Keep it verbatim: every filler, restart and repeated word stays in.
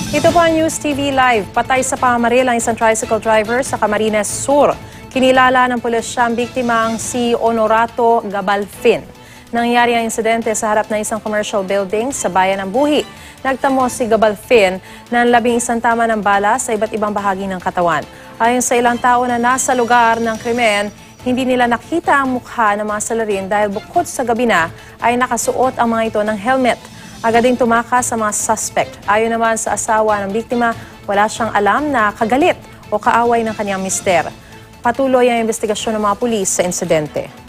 Ito po ang News T V Live. Patay sa pamamaril ang isang tricycle driver sa Camarines Sur. Kinilala ng pulisya ang biktimang si Honorato Gabalfin. Nangyari ang insidente sa harap ng isang commercial building sa bayan ng Buhi. Nagtamo si Gabalfin ng labing isang tama ng bala sa iba't ibang bahagi ng katawan. Ayon sa ilang tao na nasa lugar ng krimen, hindi nila nakita ang mukha ng mga salarin dahil bukod sa gabi na ay nakasuot ang mga ito ng helmet. Agad ding tumakas sa mga suspect. Ayon naman sa asawa ng biktima, wala siyang alam na kagalit o kaaway ng kanyang mister. Patuloy ang investigasyon ng mga pulis sa insidente.